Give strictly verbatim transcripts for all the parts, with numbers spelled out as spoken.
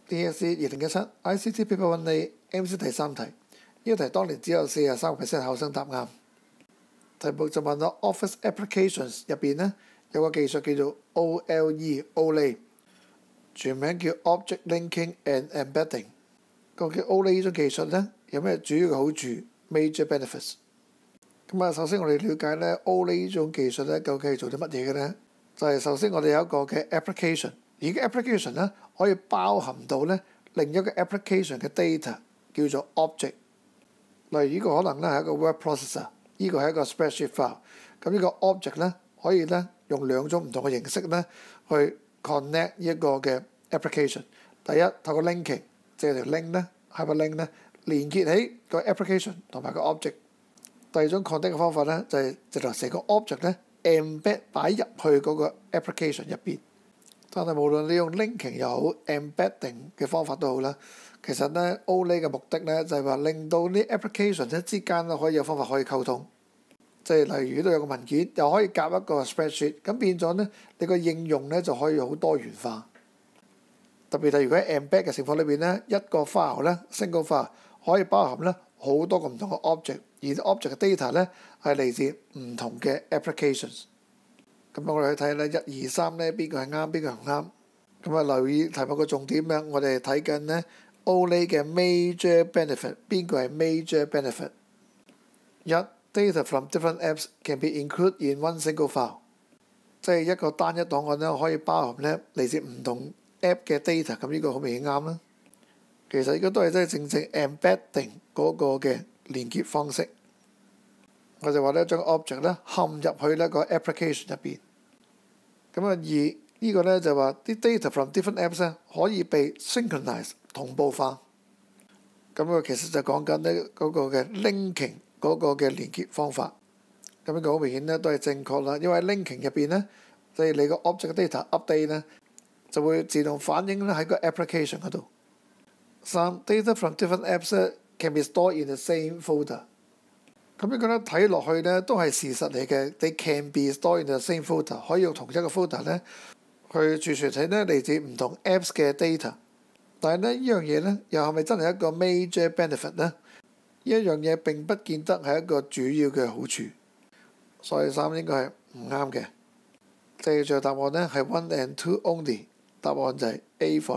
D S E 二零一七 I C T Paper One A M C 第三題，呢個題當年只有四十三個 percent 考生答啱。題目就問到 Office Applications 入邊呢有個技術叫做 O L E，O L E， 全名叫 Object Linking and Embedding。究竟 O L E 呢種技術呢有咩主要嘅好處 ？Major benefits。咁啊，首先我哋了解咧 O L E 呢種技術咧究竟係做啲乜嘢嘅咧？就係、是、首先我哋有一個嘅 application， 而個 application 咧可以包含到咧另一個 application 嘅 data 叫做 object。例如呢個可能咧係一個 word processor， 呢個係一個 spreadsheet file。咁呢個 object 咧可以咧用兩種唔同嘅形式咧去 connect 呢一個嘅 application。第一，透過 linking， 即係條 link 咧 hyperlink 咧連結起個 application 同埋個 object。第二種 connect 嘅方法咧就係直頭成個 object 咧 embed 擺入去嗰個 application 入邊。但係無論你用 linking 又好 embedding 嘅方法都好啦，其實咧 O L E 嘅目的咧就係話令到啲 application 咧之間咧可以有方法可以溝通。即係例如都有個文件，又可以夾一個 spreadsheet， 咁變咗咧你個應用咧就可以好多元化。特別係如果喺 embed 嘅情況裏邊咧，一個 file 咧 single file 可以包含咧好多個唔同嘅 object， 而 object 嘅 data 咧係嚟自唔同嘅 applications。咁我哋去睇咧一二三咧邊個係啱，邊個唔啱。咁啊留意題目個重點咧，我哋睇緊咧 O L E 嘅 major benefit， 邊個係 major benefit？ 一 Data from different apps can be included in one single file， 即係一個單一檔案咧可以包含咧嚟自唔同 app 嘅 data， 咁呢個好明顯啱啦。其實呢個都係真係正正 embedding 嗰個嘅連結方式。我就話咧將 object 咧嵌入去咧個 application 入邊。咁啊二呢個咧就話啲 data from different apps 咧可以被 synchronize 同步化。咁啊其實就講緊咧嗰個嘅 linking。嗰個嘅連結方法，咁呢個好明顯咧都係正確啦，因為 linking 入邊咧，即係你個 object data update 咧，就會自動反映咧喺個 application 嗰度。三 data from different apps can be stored in the same folder。咁呢個咧睇落去咧都係事實嚟嘅，你 can be stored in the same folder， 可以用同一個 folder 咧去儲存起咧嚟自唔同 apps 嘅 data。但係咧呢樣嘢咧又係咪真係一個 major benefit 咧？呢一樣嘢並不見得係一個主要嘅好處，所以三應該係唔啱嘅。正確答案咧係 one and two only， 答案就係 A for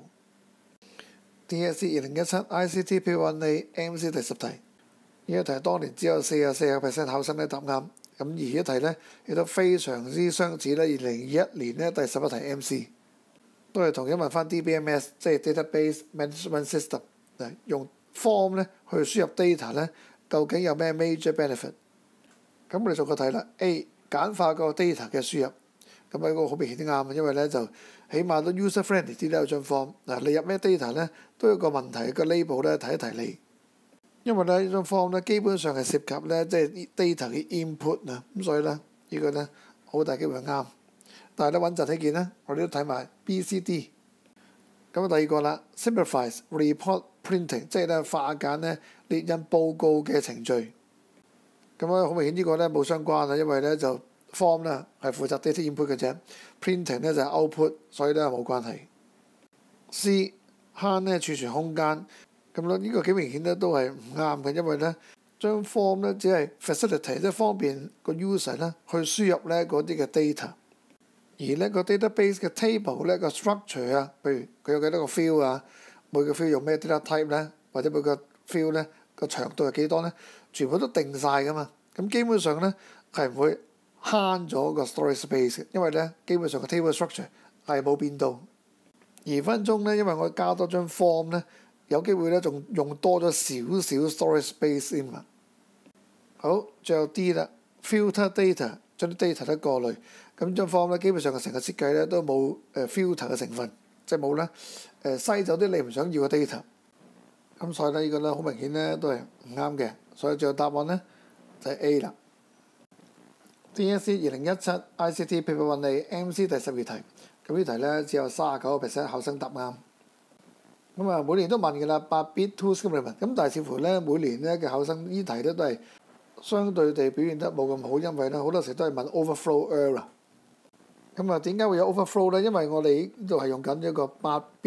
Apple。D S E 二零一七 I C T Paper One A M C 第十題，呢一題當年只有四十四個 percent 考生咧答啱，咁而呢題咧亦都非常之相似咧。二零二一年咧第十一題 M C 都係同樣問翻 D B M S， 即係 Database Management System， 用form 咧去輸入 data 咧，究竟有咩 major benefit？ 咁我哋做個題啦 ，A 簡化個 data 嘅輸入，咁啊個好明顯啲啱，因為咧就起碼都 user friendly 啲咧有張 form。嗱，你入咩 data 咧都有個問題個 label 咧提一提你，因為咧呢張 form 咧基本上係涉及咧即係 data 嘅 input 啊，咁所以咧呢個咧好大機會係啱。但係咧穩陣起見咧，我哋都睇埋 B、C、D。咁第二個啦 ，simplifies report printing， 即係咧化簡咧列印報告嘅程序。咁啊好明顯呢個咧冇相關啊，因為咧就 form 咧係負責 data input 嘅啫 ，printing 咧就係 output， 所以咧冇關係。C 慳咧儲存空間，咁咧呢個幾明顯咧都係唔啱嘅，因為咧將 form 咧只係 facilitate 即係方便個 user 咧去輸入咧嗰啲嘅 data。而呢個 database 嘅 table 咧個 structure 啊，譬如佢有幾多個 field 啊，每個 field 用咩 data type 咧，或者每個 field 咧個長度係幾多咧，全部都定晒噶嘛。咁基本上咧係唔會慳咗個 storage space 嘅，因為咧基本上個 table structure 係冇變到。而分鐘咧，因為我加多張 form 咧，有機會咧仲用多咗少少 storage space 先嘛。好，最後 D 啦 ，filter data。將啲 data 咧過濾，咁張 form 咧基本上嘅成個設計咧都冇誒 filter 嘅成分，即係冇咧誒篩走啲你唔想要嘅 data。咁所以咧呢個咧好明顯咧都係唔啱嘅，所以最後答案咧就係 A 啦。D S E 二零一七 I C T Paper One A M C 第十二題，咁呢題咧只有三十九個 percent 考生答啱。咁啊每年都問㗎啦，八 bit two complement， 咁但係似乎咧每年咧嘅考生呢題咧都係相對地表現得冇咁好，因為咧好多時都係問 overflow error。咁啊點解會有 overflow 咧？因為我哋呢度係用緊一個八 bit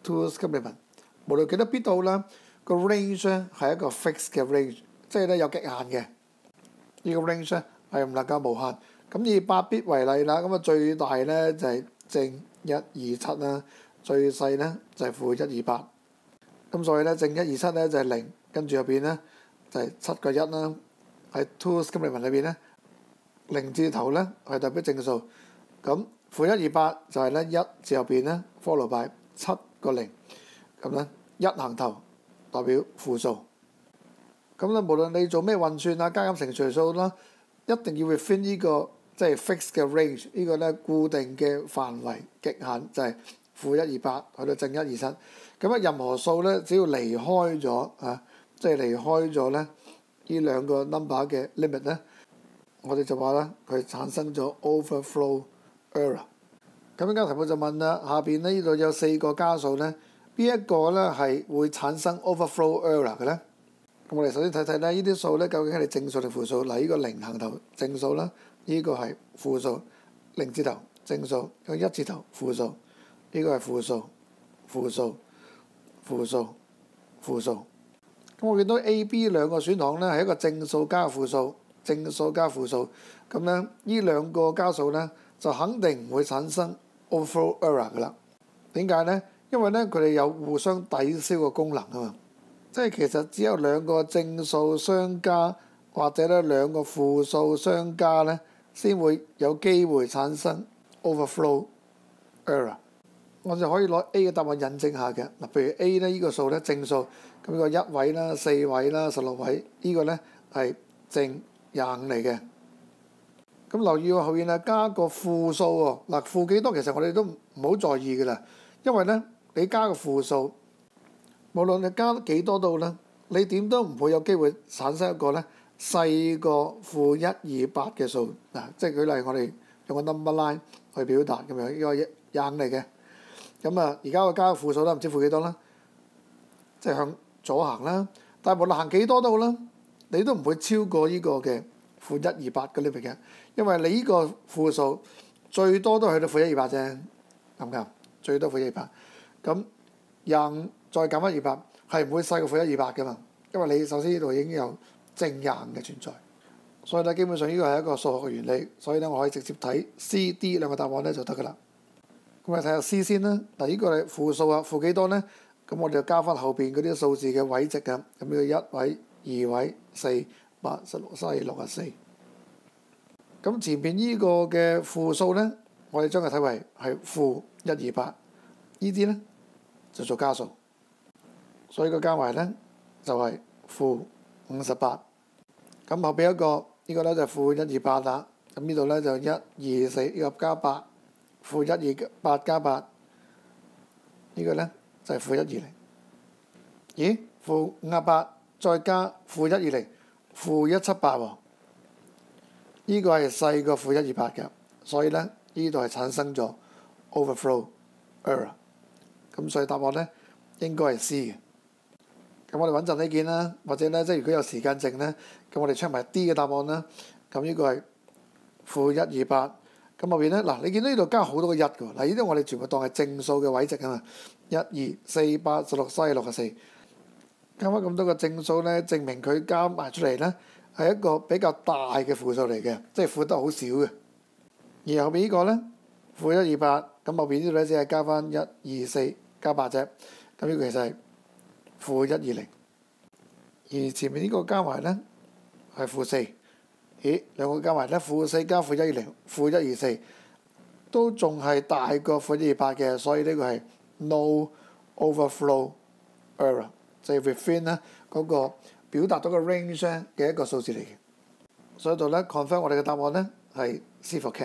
two complement， 無論幾多 bit 到啦，個 range 咧係一個 fixed 嘅 range， 即係咧有極限嘅。呢個 range 咧係唔能夠無限。咁以八 bit 為例啦，咁啊最大咧就係正一二七啦，最細咧就係負一二八。咁所以咧正一二七咧就係零，跟住入邊咧就係七個一啦。喺 two complement 裏邊咧，零字頭咧係代表正數。咁負一二八就係咧一字入邊咧 follow by 七個零，咁咧一行頭代表負數。咁咧無論你做咩運算啊、加減乘除數啦，一定要 within 呢個即係 fixed 嘅 range， 呢個咧固定嘅範圍極限就係負一二八去到正一二七。咁啊任何數咧只要離開咗啊，即係離開咗咧呢兩個 number 嘅 limit 咧，我哋就話咧佢產生咗 overflow error。咁依家題目就問啦，下邊呢度有四個加數咧，邊一個咧係會產生 overflow error 嘅咧？咁我哋首先睇睇咧，呢啲數咧究竟係正數定負數？嗱，呢個零行頭正數啦，呢個係負數，零字頭正數，個一字頭負數，呢個係負數、負數、負數、負數。咁我見到 A、B 兩個選項咧係一個正數加負數，正數加負數。咁咧呢兩個加數咧就肯定唔會產生 overflow error 㗎啦。點解咧？因為咧佢哋有互相抵消嘅功能啊嘛。即係其實只有兩個正數相加，或者咧兩個負數相加咧，先會有機會產生 overflow error。我就可以攞 A 嘅答案印證下嘅。嗱，譬如 A 咧呢個數咧正數，咁呢個一位啦、四位啦、十六位，呢個咧係正廿五嚟嘅。咁留意喎，後面啊加個負數喎。嗱，負幾多其實我哋都唔好在意㗎啦，因為咧你加個負數。無論你加幾多都啦，你點都唔會有機會產生一個咧細過負一二八嘅數嗱，即係舉例，我哋用個 number line 去表達咁樣，呢個廿五嚟嘅。咁啊，而家我加個負數啦，唔知負幾多啦，即係向左行啦。但係無論行幾多都好啦，你都唔會超過呢個嘅負一二八嘅 limit 嘅，因為你呢個負數最多都係去到負一二八啫，啱唔啱？最多負一二八，咁廿五。再減一二八係唔會細過負一二八嘅嘛，因為你首先呢度已經有正廿五嘅存在，所以咧基本上呢個係一個數學嘅原理，所以咧我可以直接睇 C、D 兩個答案咧就得㗎啦。咁我哋睇下 C 先啦，嗱呢個係負數啊，負幾多咧？咁我哋就加翻後邊嗰啲數字嘅位值啊，咁呢個一位、二位、四、八、十六、三十六十四。咁前邊呢個嘅負數咧，我哋將佢睇為係負一二八，呢啲咧就做加數。所以個加埋咧就係負五十八，咁後邊一個呢個咧就係負一二八啦，咁呢度咧就一二四呢個加八，負一二八加八，呢個咧就係負一二零。咦？負五十八再加負一二零，負一七八喎，呢個係細過負一二八嘅，所以咧呢度係產生咗 overflow error， 咁所以答案咧應該係 C 嘅。咁我哋穩陣啲見啦，或者咧即係如果有時間剩咧，咁我哋 check 埋 D 嘅答案啦。咁呢個係負一二八，咁後邊咧嗱，你見到呢度加好多個一㗎喎，嗱呢啲我哋全部當係正數嘅位值啊嘛，一二四八十六三十六十四，加翻咁多個正數咧，證明佢加埋出嚟咧係一個比較大嘅負數嚟嘅，即係負得好少嘅。而後邊呢個咧負一二八，咁後邊呢度咧只係加翻一二四加八啫，咁呢個其實係負一二零，而前面呢個加埋咧係負四，咦兩個加埋咧負四加負一二零，負一二四都仲係大過負一二八嘅，所以呢個係 no overflow error， 即係 within 咧嗰個表達到個 range 嘅一個數字嚟嘅。所以度咧 confirm 我哋嘅答案咧係 C for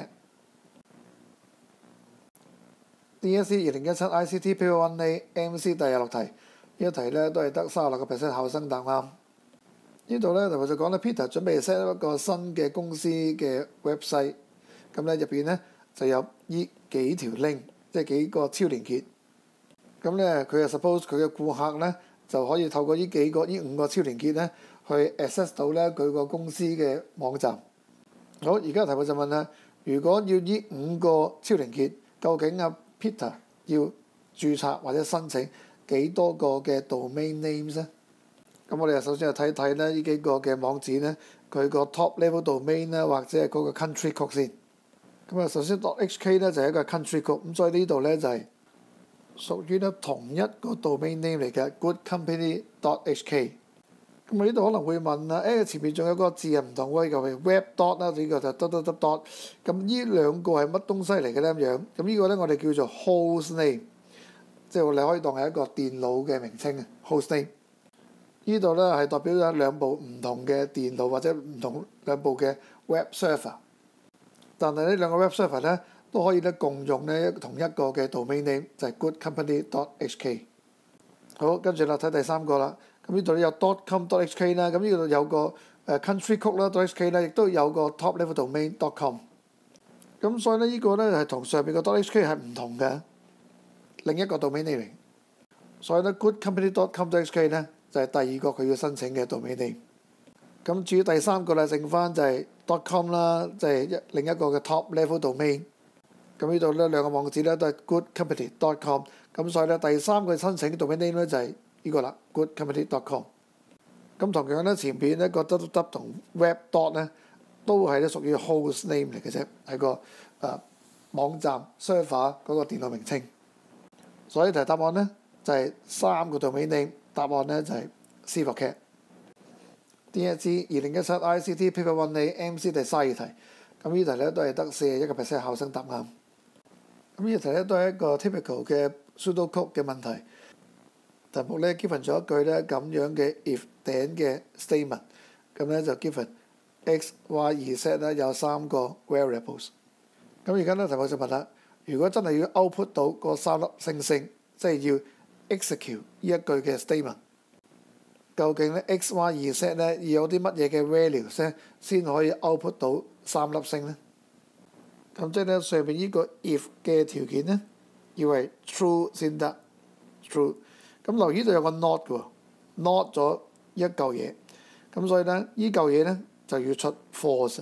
cat。D S E 二零一七 I C T Paper One A M C 第廿六題，呢一題咧都係得三十六個 percent 考生答啱。呢度咧同學就講咧 Peter 準備 set 一個新嘅公司嘅 website， 咁咧入邊咧就有呢幾條 link， 即係幾個超連結。咁咧佢就 suppose 佢嘅顧客咧就可以透過呢幾個呢五個超連結咧去 access 到咧佢個公司嘅網站。好，而家題目就問啦，如果要呢五個超連結，究竟啊 Peter 要註冊或者申請幾多個嘅 domain names 咧？咁我哋首先就睇睇咧呢幾個嘅網址咧，佢個 top level domain 咧，或者係嗰個 country code 先。咁啊，首先 .hk 咧就係一個 country code，咁所以呢度咧就係屬於咧同一個 domain name 嚟嘅 good company .hk。咁啊呢度可能會問啊，誒前面仲有個字係唔同喎，尤其 web dot 啦，呢個就 dot dot dot dot。咁呢兩個係乜東西嚟嘅咧咁樣？咁呢個咧我哋叫做 host name， 即係你可以當係一個電腦嘅名稱啊 host name。呢度咧係代表咗兩部唔同嘅電腦或者唔同兩部嘅 web server， 但係呢兩個 web server 咧都可以咧共用咧同一個嘅 domain name， 就係 good company .hk。好，跟住啦睇第三個啦。咁呢度咧有 .com.hk 啦，咁呢度有個誒 country code 啦 .hk 咧，亦都有個 top level domain .com。咁所以咧呢個咧係同上邊個 .hk 係唔同嘅，另一個 domain name。所以咧 good company .com.hk 咧就係第二個佢要申請嘅 domain name。咁至於第三個咧，剩翻就係 .com 啦，即係一另一個嘅 top level domain。咁呢度咧兩個網址咧都係 good company .com。咁所以咧第三個申請 domain name 咧就係呢個啦 good company .com。咁同樣咧前邊一個 www 同 web dot 咧都係咧屬於 host name 嚟嘅啫，係個誒、呃、網站 server 嗰個電腦名稱。所以題答案咧就係、是、三個 domain name， 答案咧就係、是、C for cat。D S E 二零一七 I C T Paper One A M C 第三十二題，咁呢題咧都係得四十一個 percent 考生答啱。咁呢題咧都係一個 typical 嘅 pseudocode 嘅問題。題目咧 given 咗一句咧咁樣嘅 if then 嘅 statement， 咁咧就 given x y z 咧有三個 variables。咁而家咧題目就問啦，如果真係要 output 到嗰三粒星星，即係要 execute 呢一句嘅 statement， 究竟咧 x y z 咧要有啲乜嘢嘅 values 咧先可以 output 到三粒星咧？咁即係咧上面呢個 if 嘅條件咧要係 true 先得 ，true。咁留意度有個 not 嘅喎 ，not 咗一嚿嘢，咁所以咧依嚿嘢咧就要出 false，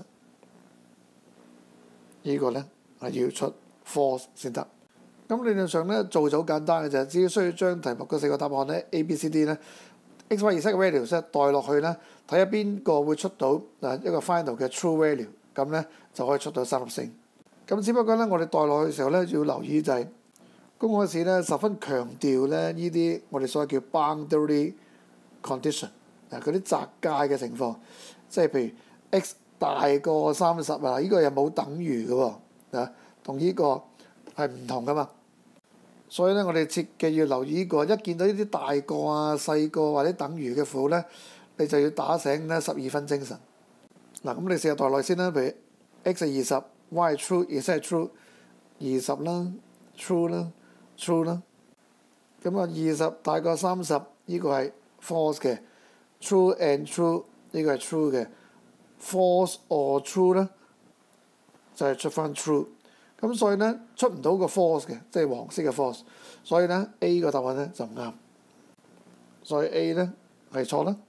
呢個咧係要出 false 先得。咁理論上咧做就好簡單嘅啫，只要需要將題目嗰四個答案咧 A、B、C、D 咧 x、y、z 嘅 values 咧代落去咧，睇下邊個會出到嗱一個 final 嘅 true value， 咁咧就可以出到三粒星。咁只不過咧我哋代落去嘅時候咧要留意就係、是。公開試咧十分強調咧呢啲我哋所謂叫 boundary condition， 嗱嗰啲窄界嘅情況，即係譬如 x 大過三十啊，呢個又冇等於嘅喎，啊同呢個係唔同噶嘛。所以咧我哋切記要留意呢個，一見到呢啲大個啊、細個或者等於嘅符咧，你就要打醒咧十二分精神。嗱咁你試下代落先啦，譬如 x 係二十 ，y 係 true，z 係 true， 二十啦 ，true 啦。true 啦，咁啊二十大過三十，呢個係 false 嘅 ，true and true 呢個係 true 嘅 ，false or true 咧就係出翻 true， 咁所以咧出唔到個 false 嘅，即係黃色嘅 false， 所以咧 A 個答案咧就唔啱，所以 A 咧係錯啦。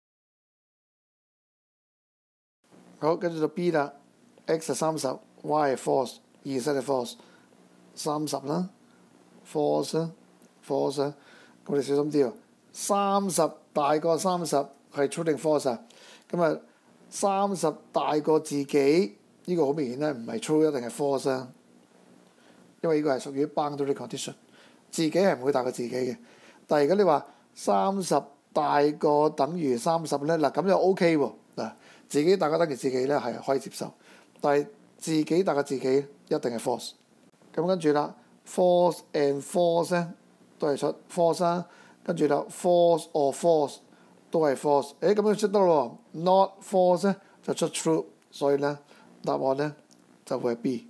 好，跟住就 B 啦 ，x 係三十 ，y 係 false， 二十係 false， 三十啦。false 啊 false 啊，我哋小心啲喎。三十大過三十係 true 定 false 啊？咁啊，三十大過自己呢、這個好明顯咧，唔係 true 一定係 false 啊。因為呢個係屬於 boundary condition， 自己係唔會大過自己嘅。但係如果你話三十大過等於三十咧，嗱咁就 OK 喎。嗱，自己大過等於自己咧係可以接受，但係自己大過自己一定係 false。咁跟住啦。false and false 咧都係出 false 啦，跟住啦 false or false 都係 false， 誒咁樣出得咯 ，not false 咧就出 true， 所以咧答案咧就會係 B。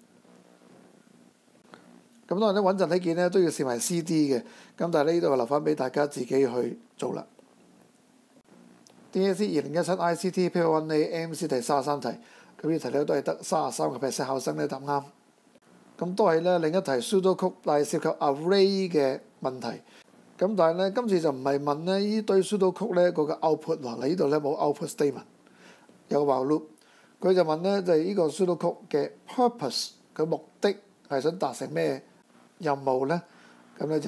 咁當然咧穩陣起見咧都要試埋 C、D 嘅，咁但係呢度留翻俾大家自己去做啦。D S E 二零一七 I C T Paper One A M C 第三十三題，咁呢題咧都係得三十三個 percent 考生咧答啱。咁都係咧另一題 pseudocode， 但係涉及 array 嘅問題。咁但係咧今次就唔係問咧呢堆 pseudocode 咧嗰個 output 喎，嗱呢度咧冇 output statement， 有個 while loop。佢就問咧就係、是、呢個 pseudocode 嘅 purpose， 佢目的係想達成咩任務咧？咁咧就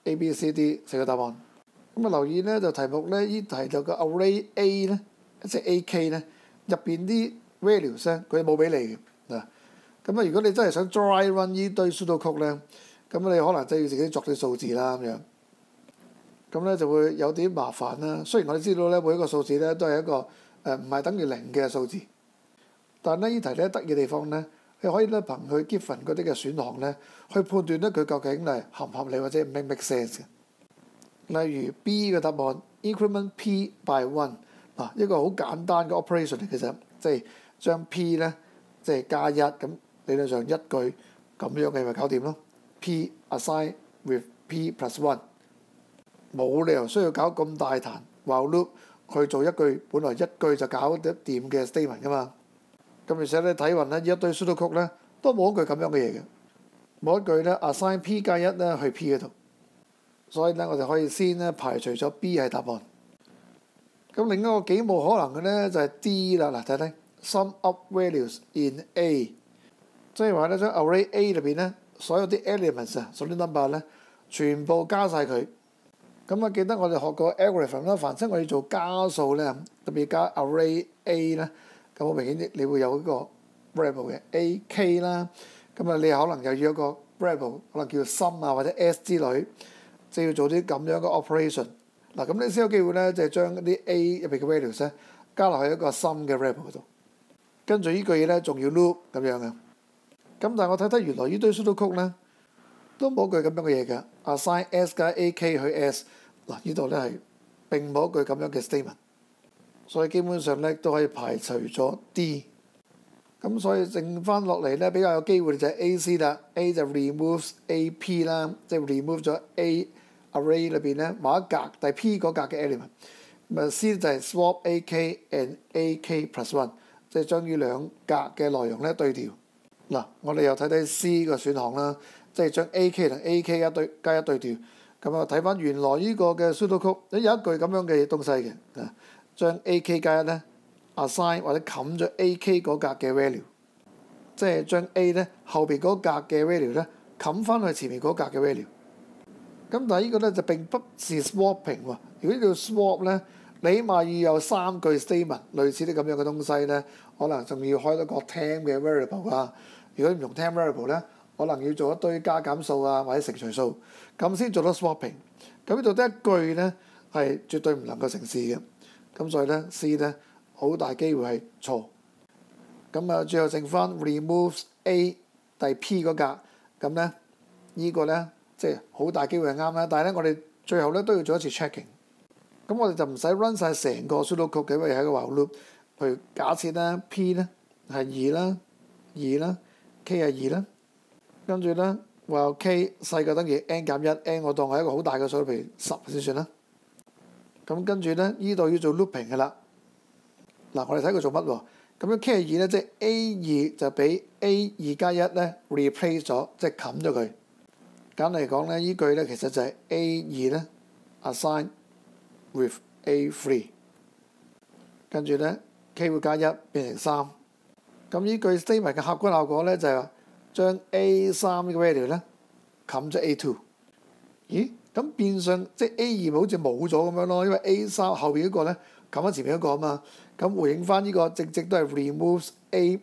A、B、C、D 四個答案。咁啊留意咧就題目咧依題就個 array A 咧，即係 A K 咧入邊啲 values 咧佢冇俾你嘅嗱。咁啊如果你真係想 dry run 依堆 pseudocode 咧，咁你可能真係要自己作啲數字啦咁樣。咁咧就會有啲麻煩啦。雖然我哋知道咧每一個數字咧都係一個誒唔係等於零嘅數字，但係呢依題咧得意地方咧，你可以咧憑佢 given 嗰啲嘅選項咧去判斷咧佢究竟係合唔合理或者 make 唔 make sense 嘅。例如 B 嘅答案 increment P by one 嗱，一個好簡單嘅 operation 嚟嘅啫，即係將 P 咧即係加一咁，理論上一句咁樣嘅咪搞掂咯。P assign with P plus one 冇理由需要搞咁大壇 while loop 去做一句本來一句就搞得掂嘅 statement 噶嘛。咁而且咧睇勻咧呢一堆 pseudocode咧都冇一句咁樣嘅嘢嘅，冇一句咧 assign P 加一咧去 P 嗰度。所以咧，我哋可以先咧排除咗 B 係答案。咁另一個幾冇可能嘅咧就係 D 啦。嗱，睇睇 sum up values in A， 即係話咧將 array A 裏邊咧所有啲 elements 啊，所有啲 number 咧全部加晒佢。咁啊，記得我哋學過 algorithm 啦，凡親我哋做加數咧，特別加 array A 咧，咁好明顯你會有一個 variable 嘅 A K 啦。咁啊，你可能又要一個 variable， 可能叫 sum 啊或者 S 之類。即係要做啲咁樣嘅 operation， 嗱咁你先有機會咧，就係將啲 A 入邊嘅 values 咧加落去一個 sum 嘅 variable 度，跟住呢句嘢咧仲要 loop 咁樣嘅。咁但係我睇睇原來呢堆 pseudocode咧都冇句咁樣嘅嘢嘅 ，assign S 加 A K 去 S， 嗱呢度咧係並冇一句咁樣嘅 statement， 所以基本上咧都可以排除咗 D。咁所以剩翻落嚟咧比較有機會就係 A C 啦 ，A 就 removes A P 啦，即係 remove 咗 A array 裏邊咧某一格，但係 P 嗰格嘅 element。咁啊 C 就係 swap A K and A K plus one， 即係將呢兩格嘅內容咧對調。嗱，我哋又睇睇 C 個選項啦，即係將 A K 同 A K 一對加一對調。咁啊睇翻原來呢個嘅 pseudocode，有一句咁樣嘅東西嘅，啊將 A K 加一咧。assign 或者冚咗 A K 嗰格嘅 value， 即係將 A 咧後邊嗰格嘅 value 咧冚翻去前面嗰格嘅 value。咁但係呢個咧就並不是 swapping 喎。如果叫 swap 咧，你起碼要有三句 statement， 類似啲咁樣嘅東西咧，可能仲要開多個 temp 嘅 variable 啊。如果唔用 temp variable 咧，可能要做一堆加減數啊或者乘除數，咁先做到 swapping。咁呢度得一句咧係絕對唔能夠成事嘅。咁所以咧 C 咧。好大機會係錯，咁啊最後剩翻 removes A 第 P 嗰格，咁咧呢個咧即係好大機會係啱啦。但係咧我哋最後咧都要做一次 checking， 咁我哋就唔使 run 晒成個 pseudocode嘅，因為係一個 while loop。譬如假設咧 P 咧係二啦，二啦 ，K 係二啦，跟住咧 while K 細過等於 n 減一 ，n 我當係一個好大嘅數，譬如十先算啦。咁跟住咧呢度要做 looping 嘅啦。嗱，我哋睇佢做乜喎？咁樣 K 係二咧，即係 A 二就俾 A 二加一咧 replace 咗，即係冚咗佢。簡單嚟講咧，依句咧其實就係 A 二咧 assign with A three， 跟住咧 K 會加一變成三。咁依句 statement 嘅客觀效果咧就係話將 A 三呢個 value 咧冚咗 A two。咦？咁變相即係 A 二咪好似冇咗咁樣咯，因為 A 三後邊嗰個咧冚翻前面嗰個啊嘛。咁回應翻呢個直直都係 removes A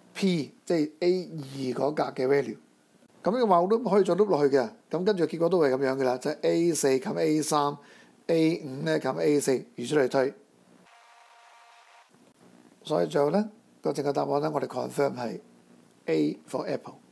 P， 即係 A 二嗰格嘅 value。咁呢個 while loop可以再 loop 落去嘅，咁跟住結果都係咁樣嘅啦，就係 A 四冚 A 三 ，A 五咧冚 A 四，如此類推。所以最後咧個正確答案咧，我哋 confirm 係 A for Apple。